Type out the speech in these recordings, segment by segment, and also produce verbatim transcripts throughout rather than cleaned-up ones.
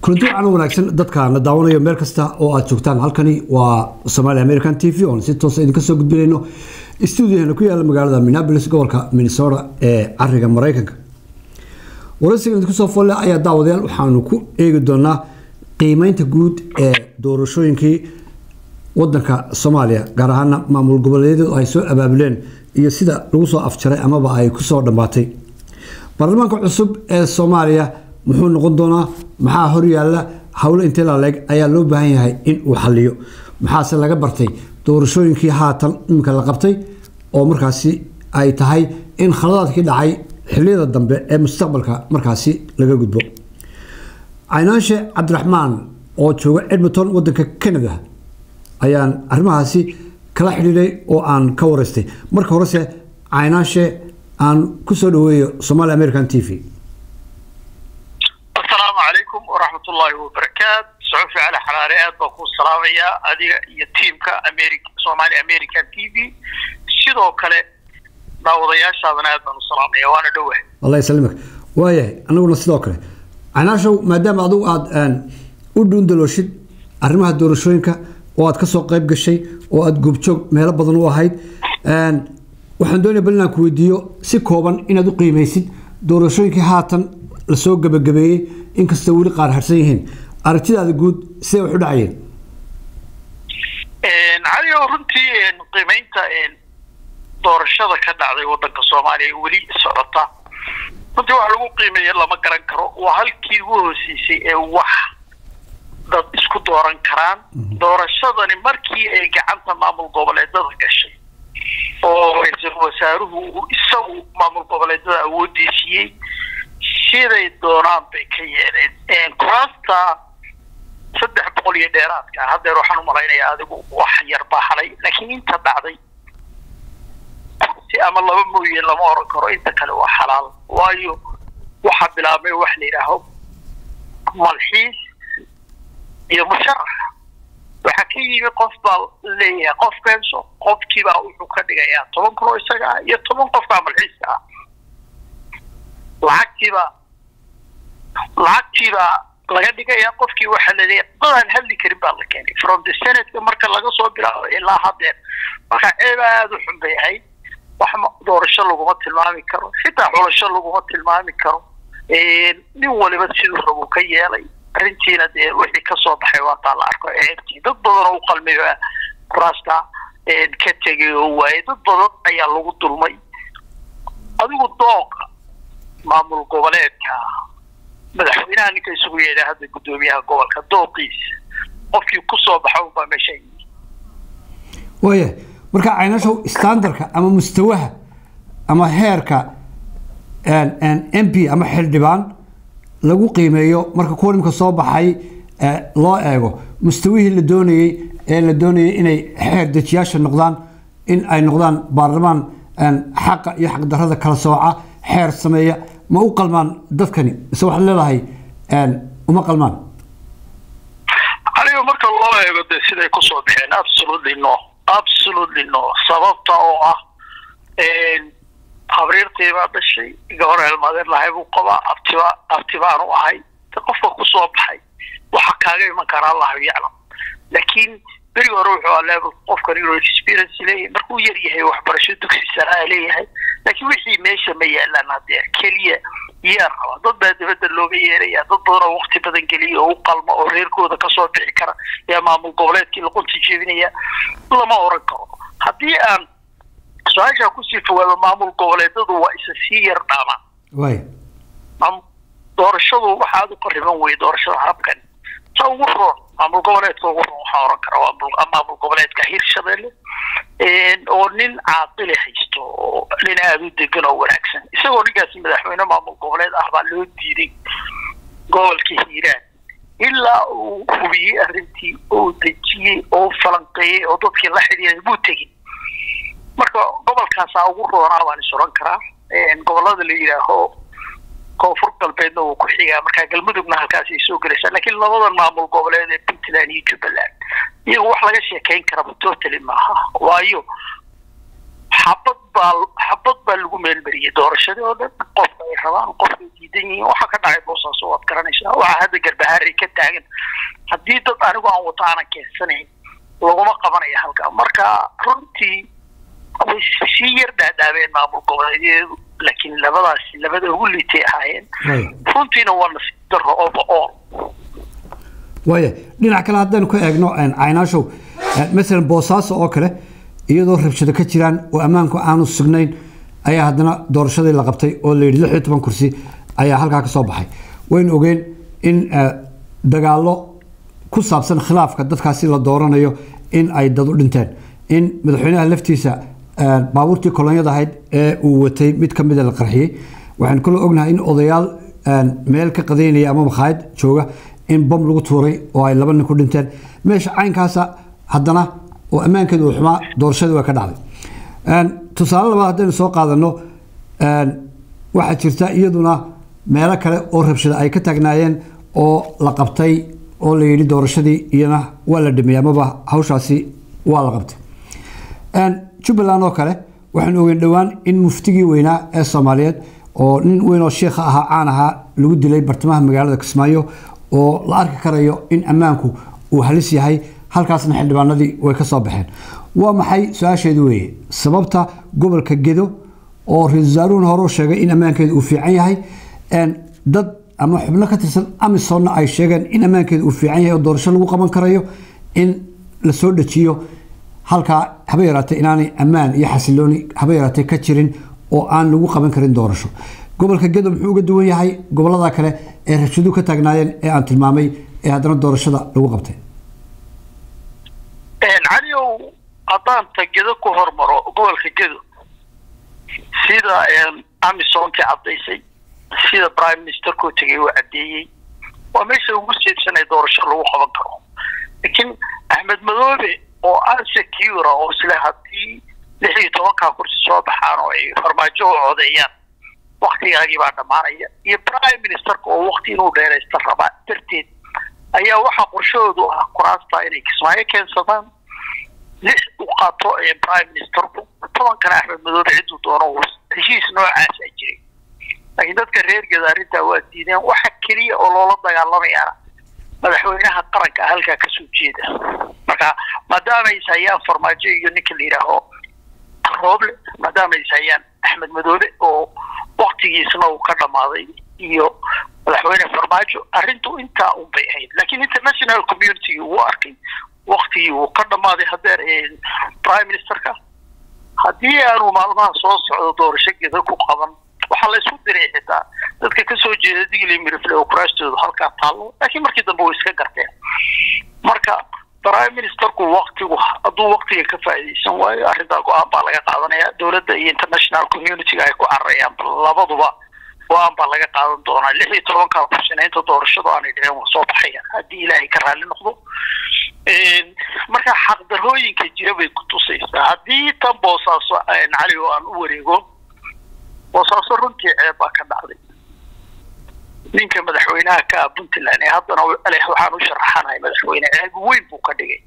كنتو أنا وناكسن دتك أنا داونا يوم مركزتا أو أتشوفتان هالكني وسومالي أمريكان تي في أون ستة وسبعين كسر قد بينه استوديو هنا كوي على مقالة مينابوليس جوالك مينيسوتا عريقة مريكا ورسي كنت كسر فولا أي داو ديال وحنوكو إيه قدرنا قيمين تجود دورشوينكي ودنك سوماليا قرهنا معمول قبليد وهيسو أبابلين يسيدا روسو أفشري أما بقى كسر دماتي برلمانك عصب سوماليا muxuu noqon doonaa maxaa hor yaala hawl inta la leeg ayaa loo baahan yahay in uu xalliyo maxaase laga bartay doorashooyinkii haatan imka la qabtay oo markaasi ay tahay in khaladaadkii dhacay xilliyada dambe ee mustaqbalka markaasi laga gudbo Aynaanshe Cabdiraxmaan oo jooga Edmonton wadanka Canada ayaan arrimahaasi kala xiriiray oo aan ka wareystay marka horese Aynaanshe aan ku soo dhaweeyo Somali American T V عليكم ورحمة الله وبركاته صعوفي على حراريات بكون سلامية هذه يتيمك أمريكا صومالي أمريكان تي في شدوا كله ناوضيا شابنات من السلامية وأنا دوه الله يسلمك وياه أنا أقول صدق كله أنا شو ما دام أضو عاد أن ودون دلوشيد أرمها دورشوينك وعاد كسوق قريب الشيء وعاد جوبشوك مهلا بدن واحد أن وحندوني بلنا كويديو سكوبان إن أدو قيميسيد دورشوينك هاتن لسوق قبل قبل إنك استوي قار هرسيهن أرتدي هذا جود سوي حد عين. إن علي ورنتي إن قيمته إن دور الشذا كذا على وضع الصومالي ولي سرطة. كنت أقول قيمة يلا ما كرن كرو وهل كيوه سيسي وح ضد إسكو دوران كران دور الشذا نمركي كعنت معمول قبل هذا الشيء. أو إذا وساره يسوي معمول قبل هذا ودي شيء. شيء دوران بكيرين إن كراستا صدق بقولي ديرات هذا روحنا مرينا هذا وحير بحري لكن أنت بعدي سي أم الله بموي الله ما أركره أنت كلوا حلال وايو وحب لا مي وحلي لهم ملحيس يا مشرح وحكي قفبال ليه قف كنسو قف كيبا وحكي يا طبعا كرويسا يا طبعا قف كامل حيسا lacagtiiba lacagtiiba laga dhigaya qofkii waxa la leeyahay badan hadli karin baa la keenay from the senate marka laga soo bilaabo ilaa hadda waxa aad u xun bay wax doorasho lagu ma tilmaami karo xitaa xulasho lagu ma tilmaami karo ee nin waliba sidoo rabo ka yeelay arintiina dee wixii ka soo baxay waa taa la arko ee dad badan oo qalmiga kuraasta ee ka tagay oo way dad badan ayaa lagu dulmay adigu dooq maamul goboleedka madaxweynaha ninka isugu yeedhay hadda gudoomiyaha gobolka dooqiis qofkii ku soo baxay baa meeshay waya marka aynasho standardka ama mustawaha ama heerka aan aan M P ama xildhibaan lagu qiimeeyo marka kulanka soo baxay loo eego mustawihii la doonayay ee la doonayay inay heer dejiyaasha noqdaan in ay noqdaan baarlamaan aan xaq iyo xaq darrada kala sooca heer sameeya ما أقلمان دفكني سوى حلل هاي أن وما قلمان عليه مرك الله يقدر سيدا يكسر بحين absolutely no absolutely no سببته أو إن خبرتي ما بشيء جوهر المدير لا يبغى قبا ابتباع ابتباع وهاي تقف كسر بحي وحكاجي ما كان الله يعلم لكن بريء روحه على قف كريرو experience ليه مركو يريه وحبرشة دكسي سرعة ليه لكن وحي ماشي ما يعلن هذا كليه يارها ضد بدل اللوبي يا ضد ضرر وقت بدن كليه وقلم أو غير كذا كسر بحكرة يا مام القبلات كي قلت تجيبني لا ما أوركه هذه أن سؤال كوسي فوق مام القبلات هو أساسي رقمه وين مام دور الشغل وحده قريبا ويدور الشغل هربكن صوروا مام القبلات صوروا حارك روا أمام القبلات كهير شغله إن أورنين عاقل حيستو لنا هذا الدكان أو العكسن يسوي رجال مدحونا مام القبلات أحبال له ديري قول كثيرا إلا وبي أرنتي أو دجي أو فلنقي أو ضد كل أحد يبوتي مركو قبل كان صاور وراء وان سران كرا إن قبل هذا اللي هو كوفر قلبنا وكحيا مركا قلمدنا هالكاس يسوق لسه لكن لبضل معمول قبلين بنتلاني جبلان يقول واحد لقى شيء كين كرا بتوتل معها وايو xabad baa xabad baa lagu meelmariyay doorashadii oo dhan qofka ay rabaan qofka diidan yihiin waxa ka dhacay boosaaso waad garanaysaa waxa hadda garbahaari ka taagan haddii dad anigu aan wato aanan keensanayn laguma qabanayo halka marka runtii way si yar dhaadhaabeen maamul goboleedyadu laakiin labadaas labada ugu liitay ahaayeen runtiina waa nasiib darro overall waaye dhinac kale haddaynu ka eegno caynaashow masalan boosaaso oo kale iyadoo rabshado ka jiraan oo ammaanku aanu sugnayn ayaa haddana doorashadii la qabtay oo la yidhi lix iyo toban kursi ayaa halkaa ka soo baxay waynu ogeen in dagaallo ku saabsan khilaafka dadkaasi la dooranayo in ay dad u dhinteen in madaxweynaha laftiisa baabuurtii kolonyada ahayd ee uu watay mid ka mida la qarxiyey waxaan kaloo ognahay in odayaal meel ka qadaynaya ama makhaayad jooga in bom lagu tuuray oo ay laba nin ku dhinteen meesha caynkaasa haddana oo ammaankeedu uu xumaa doorashadii waa ka dhacday tusaale labaad haddaynu soo qaadano waxaa jirta iyaduna meelo kale oo rabshada ay ka taagnaayeen oo la qabtay oo la yidhi doorashadii iyana waa la dhameeyey amaba hawshaasi waa la qabtay jubbaland oo kale waxaan ogeyn dhowaan in muftigii weynaa ee soomaaliyeed oo nin weyn oo sheekha ahaa caan ahaa lagu dilay bartamaha magaalada kismaayo oo la arki karayo in ammaanku uu halis yahay halkaasna xildhibaanadii way ka soo baxeen waa maxay su-aasheedu weeye sababta gobolka gedo oo ra-iisul wasaaruhuna hore u sheegay in ammaankeedu uu fiican yahay dad ama xubno ka tirsan amisonna ay sheegeen in ammaankeedu uu fiican yahay oo doorasho lagu qaban karayo in la soo dhajiyo halkaa haba yaraatay inaanay ammaan iyo xasilooni haba yaraatay ka jirin oo aan lagu qaban karin doorasho gobolka gedo muxuu uga duwan yahay gobolada kale ee rabshaduhu ka taagnaayeen ee aan tilmaamay ee haddana doorashada lagu qabtay caliyow haddaan gedo ku hormaro gobolka gedo sida amisonki caddaysay sida prime ministerku tegay uu caddeeyey waa meesha ugu jeedsanay doorasho lagu qaban karo laakiin axmed madoobe oo unsecure oo isla haddii lix iyo tobankaa kursi soo baxaan oo ay farmaajo u codeeyaan waktigaagii baa dhammaanaya iyo prime ministerka oo wakti inuu dheeraysta rabaa darteed ayaa waxaa qorshahoodu ah kuraasta inay kismaayo keensadaan lix u qaato ee prime ministerku tobankana axmed madoobe ciduu doono heshiis noocaas a jiray laakiin dadka reer geda arrintaa waa diideen waxa keliya oo loola dagaalamayaana madaxweynaha qaranka halkaa kasoo jeeda marka maadaama ay hayaan farmaajo iyo ninka la yidhaaho rooble maadaama ay hayaan axmed madoobe oo waktigiisna uu ka dhammaaday iyo madaxweyne farmaajo arrintu intaa un bay ahayd laakiin international community wuu arkay waktigii uu ka dhammaaday hadeer prime ministerka haddii aanu maalmaha soo socdo doorasho geda ku qaban waxaa la isku diray xitaa dadka kasoo jeeda digli mirifle oo kuraastoodu halkaa taallo laakiin markii dambe way iska garteen marka prime ministerku waktigu hadduu waktiga ka faa'iidaysan waayo arrintaa go-aan baa laga qaadanaya dowladda iyo international community-ga ay ku cararayaan labaduba go-aan baa laga qaadan doonaa lix iyo tobankaa kursinaynta doorashadu aanay dhicin waa soo baxaya haddii ilaahay ka raalli noqdo marka xaqdarrooyinka jira bay ku tusaysaa haddii tan boosaaso cali oo aan u wareego boosaaso runtii ceeb baa ka dhacday ninka madaxweynaha ka puntland ee haddana waxaan u sharaxanahay madaxweyne ceeb weyn buu ka dhigay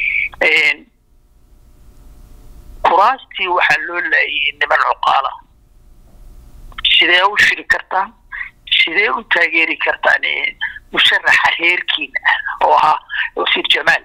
kuraastii waxaa loo laayay niman cuqaala sidee u shiri kartaan sidee u taageeri kartaan musharaxa reerkiina ah oo ahaa wasiir jamaal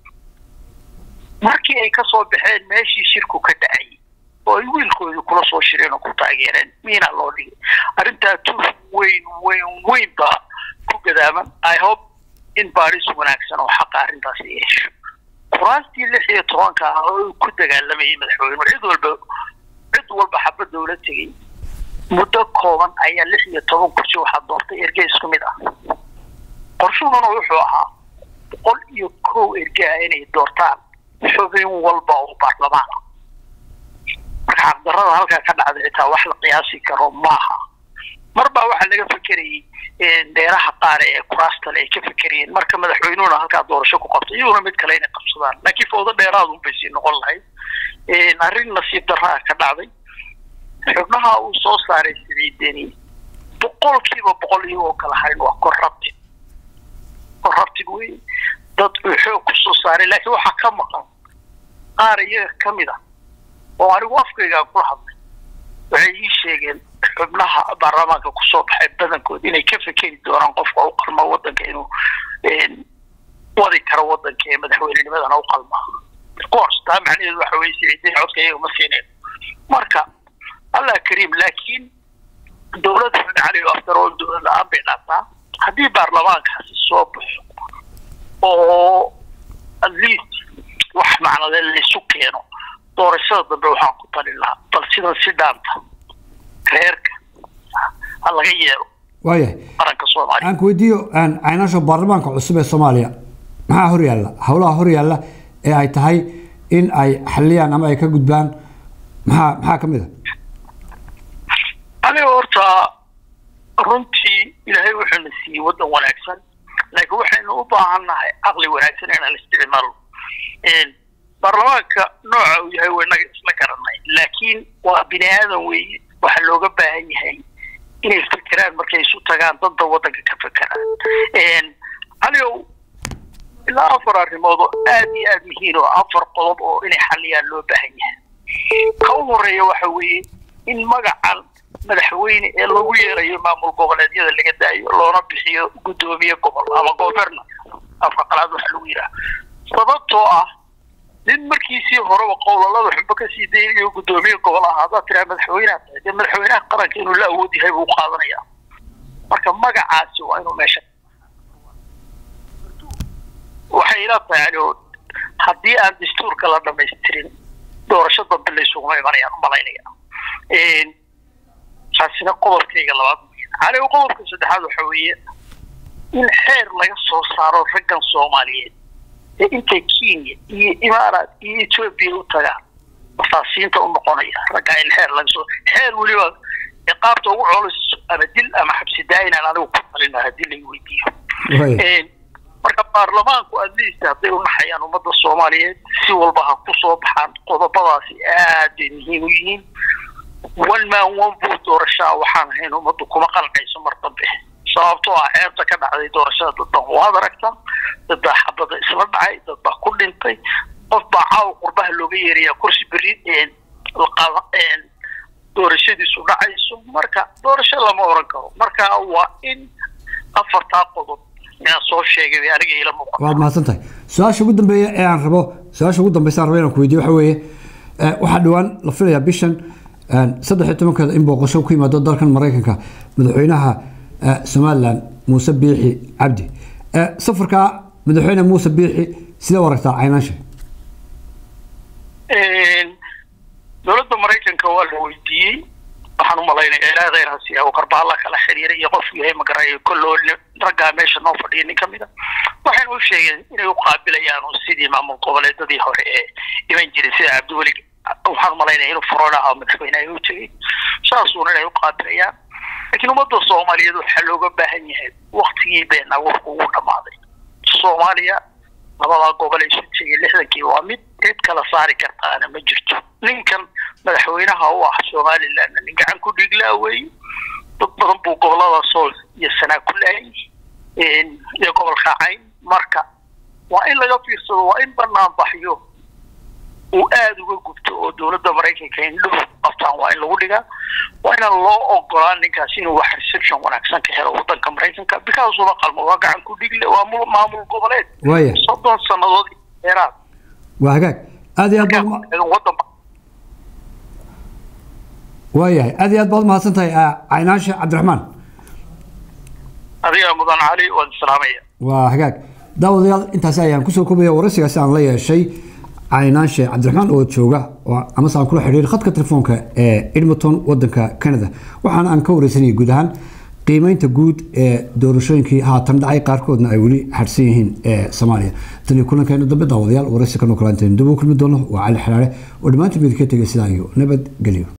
markii ay kasoo baxeen meeshii shirku ka dhacay oo ay wiilkoodii kula soo shireen oo ku taageereen miina loo dhigay arrintaa tuuf weyn weyn weyn baa ku gadaaman i hope in baaris wanaagsan oo xaqa arrintaasi yeesho kuraastii lix iyo tobanka ah oo ku dagaalamayay madaxweyne cid walba cid walba xabad dowlad tegay muddo kooban ayaa lix iyo toban kursi waxaa doortay erge isku mid ah qorshuhuna wuxuu ahaa boqol iyo kow erge ah inay doortaan xubin walba oo baarlamaan ah marka xaqdarrada halkaa ka dhacday xitaa wax la qiyaasi karo maaha marba waxaa laga fekerayay dheeraha qaar ee kuraastale ay ka fekerayeen marka madaxweynuhuna halkaa doorasho ku qabtay iyaguna mid kale inay qabsadaan laakiin foodo dheeraad unbay sii noqon lahayd arrin nasiib darraa ka dhacday xubnaha uu soo saaray siciideni boqolkiiba boqol iyagoo kala harin waa corrupted corrupted wey dad uu xoog kusoo saaray laakiin waxaa ka maqan qaar iyaga ka mid ah oo anigu afkayga ku hadlay waxay ii sheegeen xubnaha baarlamaanka ku soo baxay badankood inay ka fikiri doonaan qofka u qalma waddanka inuu wadi karo waddanka ee madaxweynenimadana u qalma course taa macnaheedu waxa weeye siciidin codkayga ma siineen marka allah kariim laakiin dowladda cali after all dowladda la-aan bay dhaataa haddii baarlamaankaasi soo baxo oo at least wax macnade laysu keeno doorashada dambe waxaan ku talin lahaa bal sidan si dhaanta reerka ha laga yeelo waayahay qaranka soomaaliya aan ku weydiiyo caynaasha baarlamaanka cusub ee soomaaliya maxaa hor yaalla howlaha hor yaalla ee ay tahay in ay xaliyaan ama ay ka gudbaan maxaa maxaa ka mid a aniga horta runtii ilaahay wuxuuna siiyey waddan wanaagsan laakiin waxaynu u baahannahay caqli wanaagsan inaan isticmaalo baarlamaanka nooca uu yahay waynaga isla garanay laakiin waa bini aadan weeye waxaa looga baahan yahay inay fikiraan markay isu tagaan danta waddanka ka fikiraan anigo ilaa afar arrimood oo aad iyo aad muhiim oo afar qodob oo inay xaliyaan loo baahan yahay ka u horeeya waxa weeye in magacan madaxweyne ee lagu yeerayo maamul goboleedyada laga daayo loona bixiyo guddoomiye gobol ama governor afka qalaad waxa lagu yidhaha sababtoo ah nin markiisii horeba qowlalada xubno kasii daynayo guddoomiye gobol ah haddaad tiraa madaxweyneha tahay dee madaxweynaha qaranka inuu la awood yahay buu qaadanayaa marka magacaasi waa inuu meesha waxay ila tahay yani haddii aan dastuurka la dhamaystirin doorasho dambe laysuguma imanayaan u malaynaya taasina qodobkayga labaad anigu qodobka saddexaad waxa weeye in xeer laga soo saaro raggan soomaaliyeed ee intay kenya iyo imaaraat iyo etoobiya u tagaan basaasiinta u noqonaya raggaa in xeer laga soo xeer weliba ciqaabta ugu culus ama dil ama xabsi daa'inaan anigu ku talina haddii laga weydiiyo marka baarlamaanku at least hadday u naxayaan ummadda soomaaliyeed si walba ha ku soo baxaan qodobadaasi aad bay muhiim u yihiin one man one vote doorashaa waxaan ahayn ummaddu kuma qancayso mar dambe sababtoo ah ceebta ka dhacday doorashada dadban waad aragtaa dad baa xabada isla dhacay dad baa ku dhintay qof baa caawa qurbaha looga yeerayaa kursi beri doorashadiisu dhacayso marka doorasho lama oran karo marka waa in afartaa qodob inaan soo sheegay aniga ila muuqata waad mahadsan tahay su-aasha ugu dambeeya ee aan rabo su-aasha ugu dambeysa aan rabo inaan ku weydiiyo waxa weeye waxaa dhowaan la filayaa bishan saddex iyo tobankeeda in booqasho ku yimaado dalkan maraykanka madaxweynaha somaliland muuse biixi cabdi safarka madaxweyne muuse biixi sidee u aragtaa caynaansha dowladda maraykanka waa la weydiiyey waxaan u malaynayaa ilaa kheyrhaasi oo karbaala kala xiriiray iyo qofku yahay magarayo kolloo raggaa meesha noo fadhiya nin ka mid a waxayna u sheegeen inay u qaabilayaan sidii maamul goboleedadii hore ee iman jiray sida cabdiweli waxaan u malaynaya inuu furoon ahaa madaxweynaha u tegey saasuuna inay u qaabilayaan laakiin ummadda soomaaliyeed waxaa looga baahan yahay waktigii beenaa wafku ugu dhammaaday soomaaliya labadaa gobol ay isu tegay lixdankii waa mid cid kala saari kartaana ma jirto ninkan madaxweynaha u ah somaliland nin gacan ku dhiglaa wey dad badan buu gobolada sool iyo sanaa ku laayay iyo gobolka cayn marka waa in laga fiirsado waa in banaan baxyo uu aada uga gubto oo dowladda maraykanka indhuhu qabtaan waa in lagu dhigaa waa inaan loo ogolaan ninkaas inuu wax reception wanaagsan ka helo waddanka maraykanka because uma qalmo waa gacan ku dhigle waa maamul goboleed soddon sannadood dheeraad waa hagaag aad iyo aad baad waayahay aad iyo aad baad mahadsan tahay caynaanshe cabdiraxmaan adiga mudan cali waan salaamaya waa hagaag daawadayaal intaasi ayaan kusoo koobaya waraysigaasi aan la yeeshay caynaanshe cabdiraxmaan oo jooga amase aan kula xidhiir khadka telefoonka ee edmonton waddanka canada waxaana aan ka wareysanayay guud ahaan qiimeynta guud ee doorashooyinkii haatan dhacay qaarkoodna ay weli xadhsan yihiin ee soomaaliya tan iyo kulankeena dambe daawadayaal waraysi kanoo kalaanteen dib u kulmi doono waa cali xalaale oo dhammaantiin midka tegay sidaa iyo nabad gelyo